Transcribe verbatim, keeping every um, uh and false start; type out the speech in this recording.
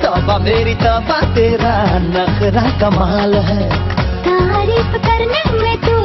तौबा मेरी तौबा तेरा नखरा कमाल है। तारीफ करने में तू